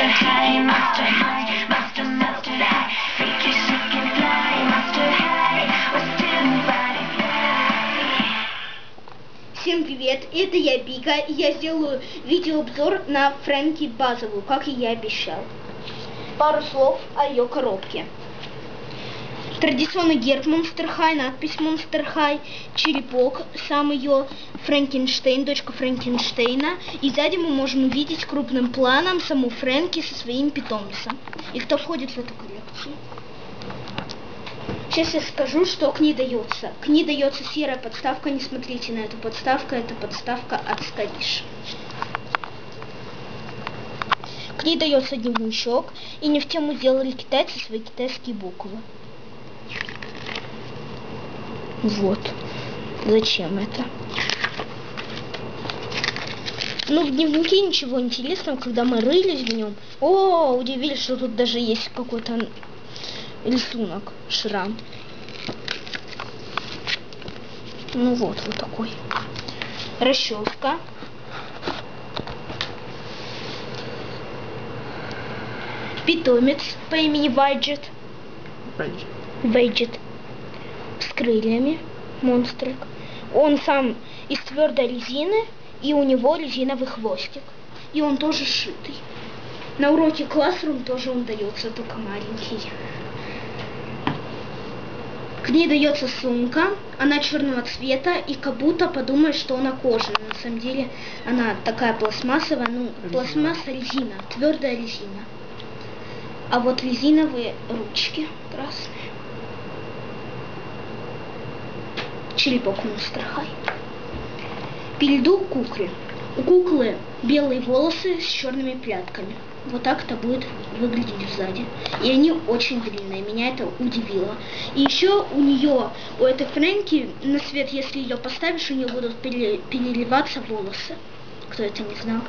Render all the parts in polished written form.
high, monster high, monster, monster high. Freaky, shake and fly, monster high. We're still butterfly. Всем привет, это я Бика, и я сделаю видеообзор на Фрэнки базовую, как и я обещал. Пару слов о ее коробке. Традиционный герб Monster High, надпись Monster High, черепок, сам ее Франкенштейн, дочка Франкенштейна. И сзади мы можем увидеть крупным планом саму Фрэнки со своим питомцем. И кто входит в эту коллекцию? Сейчас я скажу, что к ней дается. К ней дается серая подставка, не смотрите на эту подставку, это подставка от Скориш. К ней дается дневничок, и не в тему сделали китайцы свои китайские буквы. Вот. Зачем это? Ну, в дневнике ничего интересного, когда мы рылись в нем. О, удивились, что тут даже есть какой-то рисунок, шрам. Ну вот такой. Расческа. Питомец по имени Вайджет. Вейджет. С крыльями. Монстрик. Он сам из твердой резины, и у него резиновый хвостик. И он тоже сшитый. На уроке Classroom тоже он дается, только маленький. К ней дается сумка, она черного цвета, и как будто подумаешь, что она кожаная. На самом деле она такая пластмассовая, ну, пластмасса, резина, твердая резина. А вот резиновые ручки красные. Черепок Monster High. Перейду к кукле. У куклы белые волосы с черными прядками. Вот так это будет выглядеть сзади. И они очень длинные. Меня это удивило. И еще у нее, у этой Фрэнки, на свет, если ее поставишь, у нее будут переливаться волосы. Кто это не знал.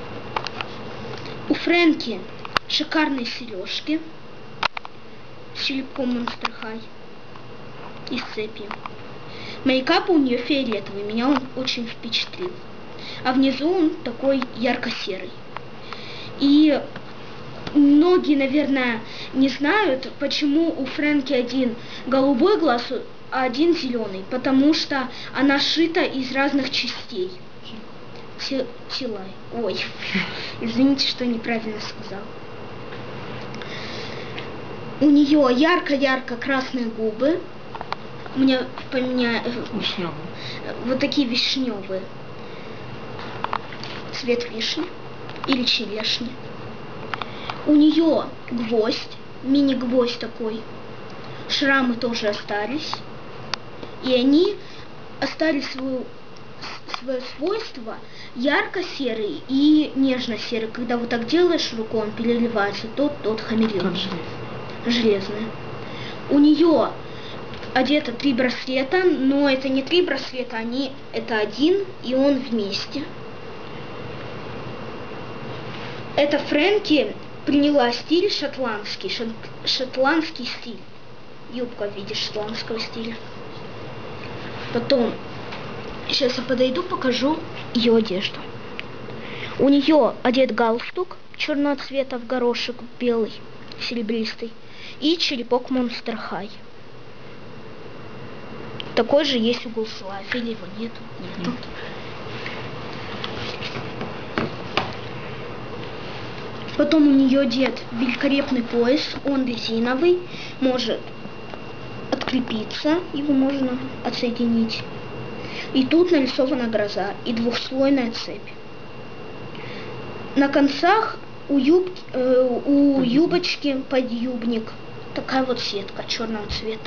У Фрэнки шикарные сережки с черепком Monster High и с цепью. Мейкап у нее фиолетовый, меня он очень впечатлил. А внизу он такой ярко-серый. И многие, наверное, не знают, почему у Фрэнки один голубой глаз, а один зеленый. Потому что она шита из разных частей. Тела. Ой, извините, что неправильно сказал. У нее ярко-ярко красные губы. У меня вот такие вишневые. Цвет вишни или черешни. У нее гвоздь, мини-гвоздь такой. Шрамы тоже остались. И они оставили свое свойство ярко-серый и нежно-серый. Когда вот так делаешь рукой, он переливается, тот хамелеон. Железный. У нее одето 3 браслета, но это не 3 браслета, это один, и он вместе. Это Фрэнки приняла стиль шотландский стиль. Юбка в виде шотландского стиля. Потом, сейчас я подойду, покажу ее одежду. У нее одет галстук черного цвета в горошек, белый, серебристый, и черепок Monster High. Такой же есть у Гулслайф, или его нету? Нету. Потом у нее одет великолепный пояс, он резиновый, может открепиться, его можно отсоединить. И тут нарисована гроза и двухслойная цепь. На концах у юбочки подъюбник, такая вот сетка черного цвета.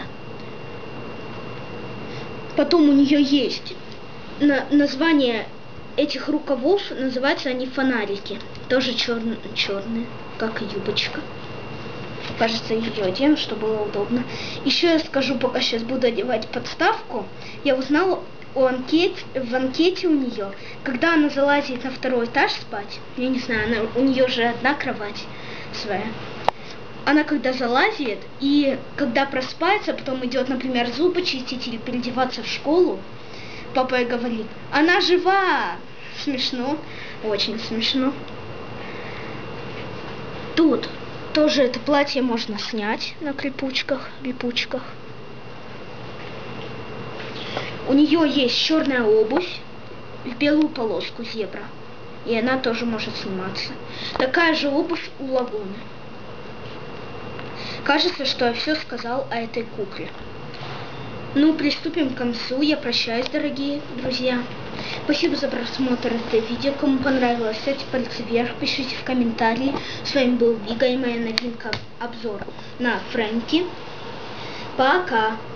Потом у нее есть название этих рукавов, называются они фонарики. Тоже черные, как и юбочка. Кажется, ее одену, чтобы было удобно. Еще я скажу, пока сейчас буду одевать подставку, я узнала в анкете у нее, когда она залазит на 2-й этаж спать, я не знаю, у нее же одна кровать своя. Она когда залазит и когда просыпается, потом идет, например, зубы чистить или переодеваться в школу, папа ей говорит: она жива! Смешно, очень смешно. Тут тоже это платье можно снять на липучках. У нее есть черная обувь в белую полоску зебра. И она тоже может сниматься. Такая же обувь у Лагуны. Кажется, что я все сказал о этой кукле. Ну, приступим к концу. Я прощаюсь, дорогие друзья. Спасибо за просмотр этого видео. Кому понравилось, ставьте пальцы вверх, пишите в комментарии. С вами был Вига и моя новинка обзор на Фрэнки. Пока!